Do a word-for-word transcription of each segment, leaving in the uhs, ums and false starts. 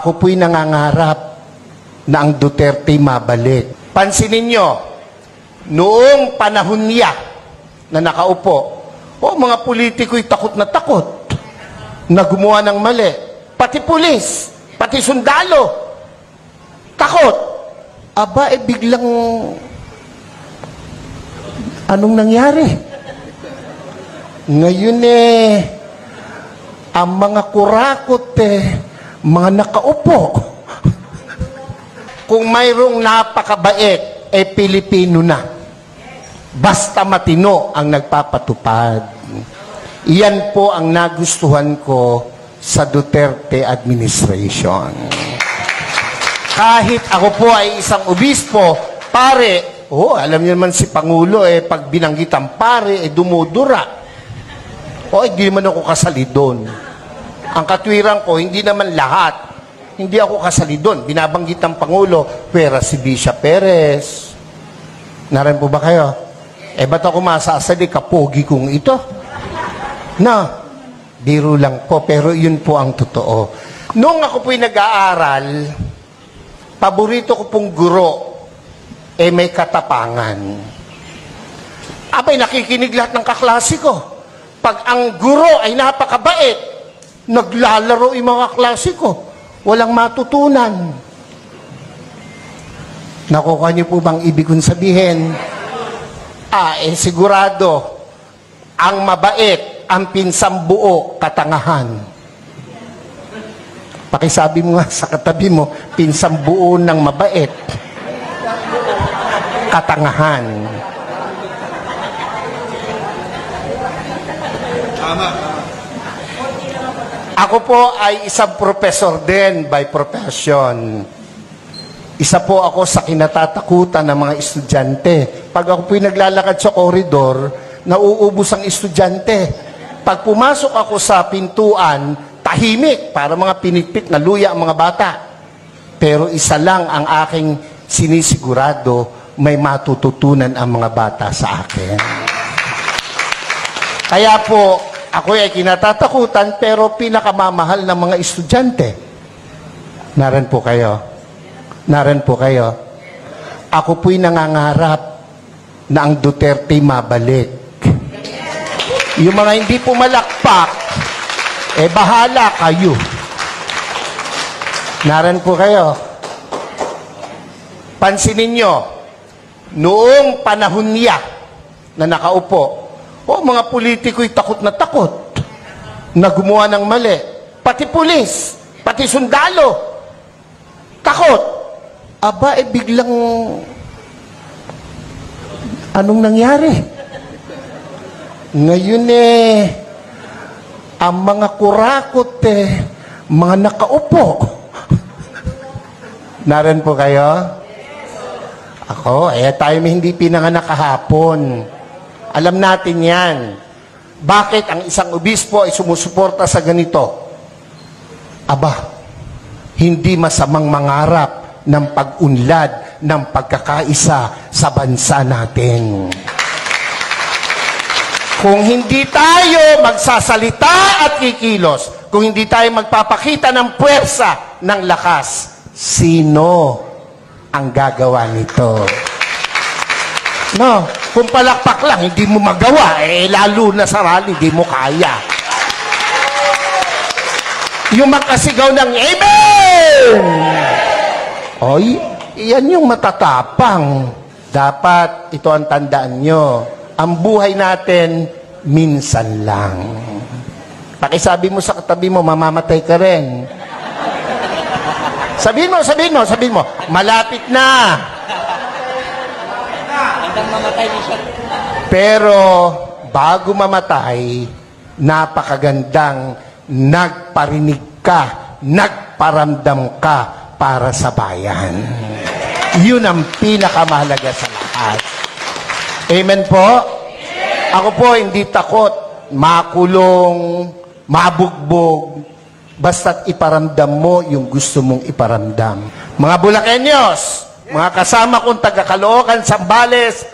Ako po'y nangangarap na ang Duterte mabalik. Pansinin nyo, noong panahon niya na nakaupo, o mga politiko'y takot na takot na gumawa ng mali. Pati pulis, pati sundalo, takot. Aba, eh biglang, anong nangyari? Ngayon eh, ang mga kurakot eh, mga nakaupo. Kung mayroong napakabait, eh Pilipino na. Basta matino ang nagpapatupad. Iyan po ang nagustuhan ko sa Duterte administration. Kahit ako po ay isang obispo, pare, oh, alam niyo naman si Pangulo, eh, pag binanggit ang pare, eh, dumudura. O, hindi man ako kasali doon. Ang katwiran ko, hindi naman lahat. Hindi ako kasali doon. Binabanggit ng Pangulo, pera si Bisha Perez. Naran po ba kayo? Eh, ba't ako masasali? Kapogi kong ito. Na, biro lang po, pero yun po ang totoo. Noong ako po'y nag-aaral, paborito ko pong guro, eh may katapangan. Abay, nakikinig lahat ng kaklase ko. Pag ang guro ay napakabait, naglalaro yung mga klase ko. Walang matutunan. Nakukuha niyo po bang ibig kong sabihin? Ah, eh sigurado, ang mabait, ang pinsambuo, katangahan. Pakisabi mo nga sa katabi mo, pinsambuo ng mabait, katangahan. Tama. Ako po ay isang professor din by profession. Isa po ako sa kinatatakutan ng mga estudyante. Pag ako po'y naglalakad sa koridor, nauubos ang estudyante. Pag pumasok ako sa pintuan, tahimik, para mga pinitpit na luya ang mga bata. Pero isa lang ang aking sinisigurado, may matututunan ang mga bata sa akin. Kaya po, ako ay kinatatakutan, pero pinakamamahal ng mga estudyante. Naran po kayo. Naran po kayo. Ako po'y nangangarap na ang Duterte mabalik. Yung mga hindi pumalakpak, eh bahala kayo. Naran po kayo. Pansinin nyo, noong panahon niya na nakaupo, o mga politiko'y takot na takot na gumawa ng mali. Pati pulis, pati sundalo, takot. Aba, eh biglang, anong nangyari? Ngayon eh, ang mga kurakot eh, mga nakaupo. Naran po kayo? Ako, eh tayo may hindi pinanganak kahapon. Alam natin yan. Bakit ang isang obispo ay sumusuporta sa ganito? Aba, hindi masamang mangarap ng pag-unlad ng pagkakaisa sa bansa natin. Kung hindi tayo magsasalita at kikilos, kung hindi tayo magpapakita ng puwersa, ng lakas, sino ang gagawa nito? No, kung palakpak lang, hindi mo magawa, eh lalo na sa rally, hindi mo kaya. Yung makasigaw ng Amen! Oy, iyan yung matatapang. Dapat, ito ang tandaan nyo, ang buhay natin, minsan lang. Pakisabi mo sa katabi mo, mamamatay ka rin. Sabihin mo, sabihin mo, sabihin mo, malapit na. Pero bago mamatay, napakagandang nagparinig ka, nagparamdam ka para sa bayan. Yun ang pinakamahalaga sa lahat. Amen po? Ako po hindi takot, makulong, mabugbog, basta't iparamdam mo yung gusto mong iparamdam. Mga Bulakenyos, mga kasama kong taga-Caloocan, Zambales,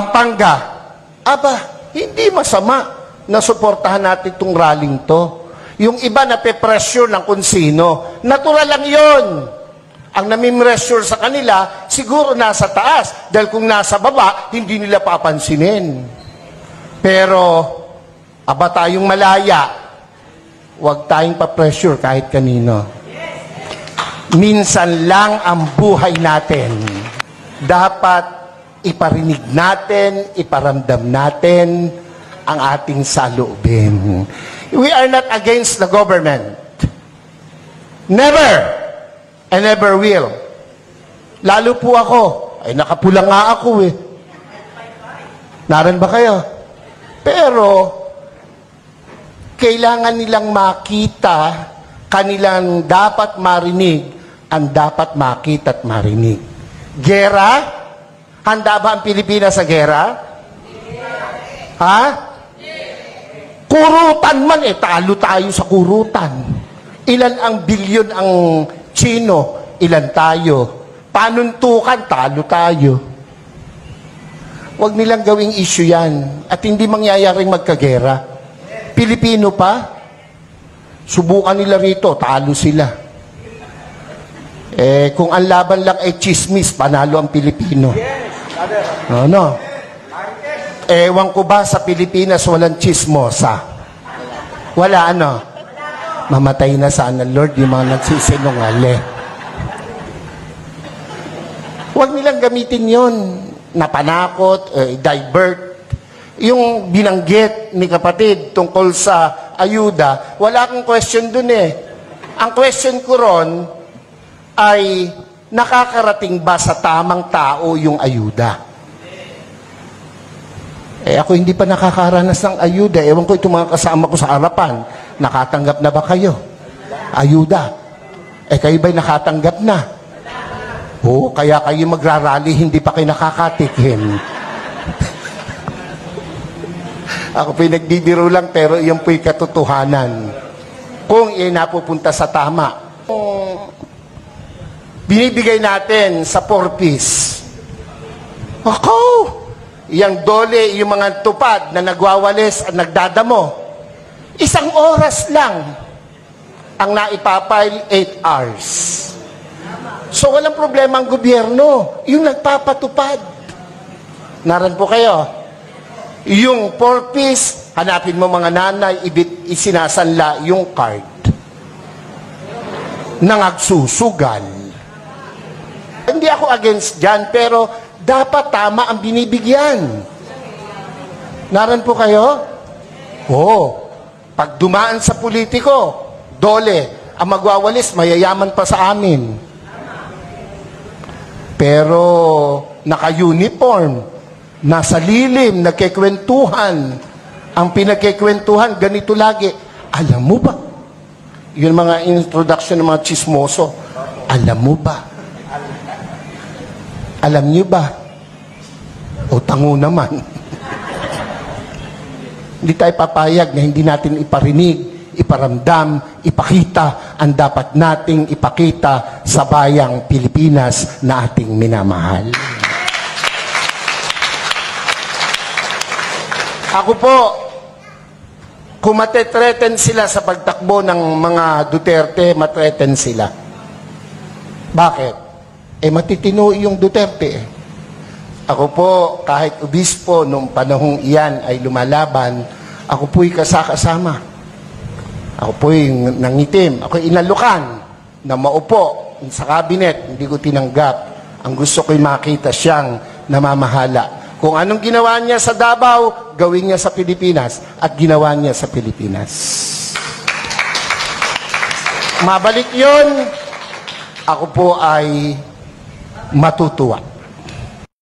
Pampanga, aba, hindi masama na suportahan natin itong rallying to. Yung iba na pe-pressure ng kung sino. Natural lang yon. Ang nami-pressure sa kanila, siguro nasa taas. Dahil kung nasa baba, hindi nila papansinin. Pero, aba tayong malaya, huwag tayong pa-pressure kahit kanino. Minsan lang ang buhay natin. Dapat iparinig natin, iparamdam natin ang ating saloobin. We are not against the government. Never. And never will. Lalo po ako. Ay, nakapula nga ako eh. Naran ba kayo? Pero, kailangan nilang makita, kanilang dapat marinig, ang dapat makita at marinig. Gera? Handa ba ang Pilipinas sa gera? Ha? Kurutan man eh, talo tayo sa kurutan. Ilan ang bilyon ang Chino, ilan tayo. Panuntukan, talo tayo. Huwag nilang gawing issue yan. At hindi mangyayaring magkagera. Pilipino pa, subukan nila rito, talo sila. Eh, kung ang laban lang ay chismis, panalo ang Pilipino. Ano? Ewan ko ba sa Pilipinas walang chismosa? Wala ano? Mamatay na sana, Lord, yung mga nagsisinungali. Huwag nilang gamitin yon na panakot, eh, divert. Yung binanggit ni kapatid tungkol sa ayuda, wala akong question dun eh. Ang question ko ron ay nakakarating ba sa tamang tao yung ayuda? Eh ako hindi pa nakakaranas ng ayuda. Ewan ko itong mga kasama ko sa harapan. Nakatanggap na ba kayo? Ayuda. Eh kayo ba'y nakatanggap na? Oo, kaya kayo magrarally, hindi pa kayo nakakatikim. Ako pinagdidiro lang, pero iyon po'y katotohanan. Kung iyan napupunta sa tama. Kung binibigay natin sa four-piece. Ako! Yang dole, yung mga tupad na nagwawalis at nagdadamo. Isang oras lang ang naipapile, eight hours. So walang problema ang gobyerno. Yung nagpapatupad. Naran po kayo. Yung four-piece, hanapin mo mga nanay, ibit, isinasanla yung card. Nangagsusugal. Hindi ako against dyan, pero dapat tama ang binibigyan. Naran po kayo? Oo. Pag dumaan sa politiko, dole, ang magwawalis, mayayaman pa sa amin. Pero, naka-uniform, nasa lilim, nagkikwentuhan. Ang pinagkikwentuhan, ganito lagi. Alam mo ba? Yun mga introduction ng mga chismoso. Alam mo ba? Alam niyo ba? O tango naman. Hindi tayo papayag na hindi natin iparinig, iparamdam, ipakita ang dapat nating ipakita sa bayang Pilipinas na ating minamahal. Ako po, kung matetreten sila sa pagtakbo ng mga Duterte, matreten sila. Bakit? Eh, matitino yung Duterte eh. Ako po, kahit obispo, nung panahong iyan ay lumalaban, ako po'y kasakasama. Ako po'y nangitim. Ako'y inalukan na maupo sa kabinet. Hindi ko tinanggap. Ang gusto ko'y makita siyang namamahala. Kung anong ginawa niya sa Davao, gawin niya sa Pilipinas. At ginawa niya sa Pilipinas. Mabalik yun, ako po ay matutuwa.